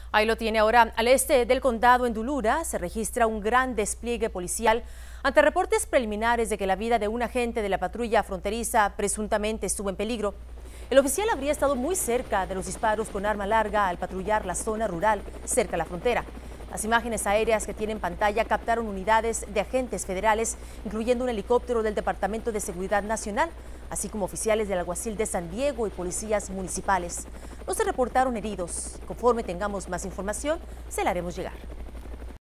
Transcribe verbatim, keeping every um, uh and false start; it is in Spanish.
Ahí lo tiene ahora. Al este del condado, en Dulura, se registra un gran despliegue policial ante reportes preliminares de que la vida de un agente de la patrulla fronteriza presuntamente estuvo en peligro. El oficial habría estado muy cerca de los disparos con arma larga al patrullar la zona rural cerca de la frontera. Las imágenes aéreas que tienen pantalla captaron unidades de agentes federales, incluyendo un helicóptero del Departamento de Seguridad Nacional, así como oficiales del alguacil de San Diego y policías municipales. No se reportaron heridos. Conforme tengamos más información, se la haremos llegar.